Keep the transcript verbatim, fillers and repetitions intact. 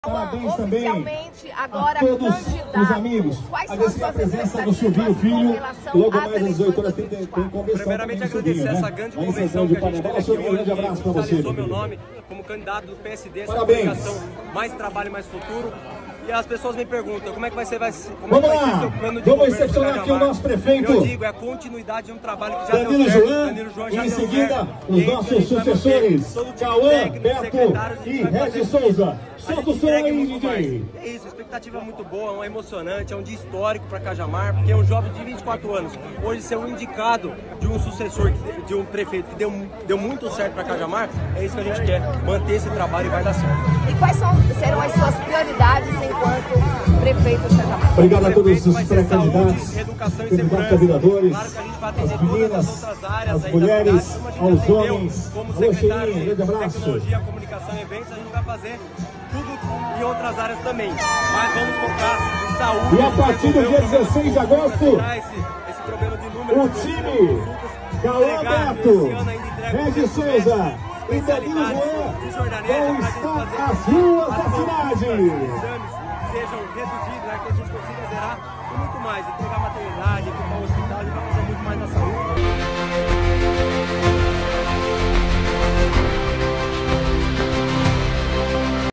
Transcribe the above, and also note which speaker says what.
Speaker 1: Parabéns também
Speaker 2: agora,
Speaker 1: a todos os amigos. Agradecer a presença do Silvinho Filho. Logo mais às dezoito horas tem, tem convenção.
Speaker 3: Primeiramente agradecer
Speaker 1: Silvinho,
Speaker 3: essa
Speaker 1: né?
Speaker 3: grande
Speaker 1: Aí,
Speaker 3: convenção que a gente teve aqui
Speaker 1: um grande
Speaker 3: hoje,
Speaker 1: abraço para você.
Speaker 3: oficializou meu nome como candidato do P S D, essa
Speaker 1: Parabéns.
Speaker 3: comunicação Mais Trabalho, Mais Futuro. E as pessoas me perguntam, como é que vai ser, vai, como
Speaker 1: Vamos
Speaker 3: é que vai
Speaker 1: lá,
Speaker 3: ser seu plano de
Speaker 1: vamos
Speaker 3: governo
Speaker 1: recepcionar aqui o nosso prefeito.
Speaker 3: Eu digo, é a continuidade de um trabalho que já
Speaker 1: Danilo
Speaker 3: deu certo.
Speaker 1: João,
Speaker 3: Danilo João
Speaker 1: e
Speaker 3: já
Speaker 1: em
Speaker 3: deu
Speaker 1: seguida
Speaker 3: certo.
Speaker 1: os
Speaker 3: E
Speaker 1: nossos
Speaker 3: a gente vai
Speaker 1: sucessores,
Speaker 3: manter todo o time
Speaker 1: Cauã,
Speaker 3: técnico,
Speaker 1: Beto
Speaker 3: secretários, a
Speaker 1: e
Speaker 3: gente vai fazer
Speaker 1: Regis Souza.
Speaker 3: A
Speaker 1: Solta o
Speaker 3: gente
Speaker 1: som
Speaker 3: entrega
Speaker 1: aí,
Speaker 3: muito mais.
Speaker 1: D J.
Speaker 3: É isso, a expectativa é muito boa, é emocionante, é um dia histórico para Cajamar, porque é um jovem de vinte e quatro anos, hoje ser um indicado de um sucessor, de um prefeito que deu, deu muito certo para Cajamar, é isso que a gente quer, manter esse trabalho e vai dar certo.
Speaker 2: E quais são, serão as suas prioridades enquanto prefeito de Cajamar?
Speaker 1: Obrigado a todos os
Speaker 3: Vai ser
Speaker 1: pré-candidatos,
Speaker 3: saúde, educação e
Speaker 1: candidatos a
Speaker 3: segurança.
Speaker 1: vereadores,
Speaker 3: Claro que a gente vai atender
Speaker 1: as
Speaker 3: todas
Speaker 1: meninas,
Speaker 3: as outras áreas
Speaker 1: as
Speaker 3: aí da
Speaker 1: mulheres,
Speaker 3: cidade, como a gente
Speaker 1: aos
Speaker 3: atendeu
Speaker 1: homens.
Speaker 3: como
Speaker 1: Alô,
Speaker 3: secretário
Speaker 1: Cheirinho,
Speaker 3: de
Speaker 1: grande abraço.
Speaker 3: Tecnologia, Comunicação e Eventos, a gente vai fazer tudo em outras áreas também. Mas vamos focar em saúde.
Speaker 1: E a partir do dia dezesseis de agosto,
Speaker 3: esse, esse problema de número
Speaker 1: o time Cauã Beto, Regis Souza e Danilo João vão estar às ruas da cidade.
Speaker 3: Sejam reduzidos, né, que a gente consiga zerar e muito mais, entregar maternidade, equipar o hospital, a gente vai fazer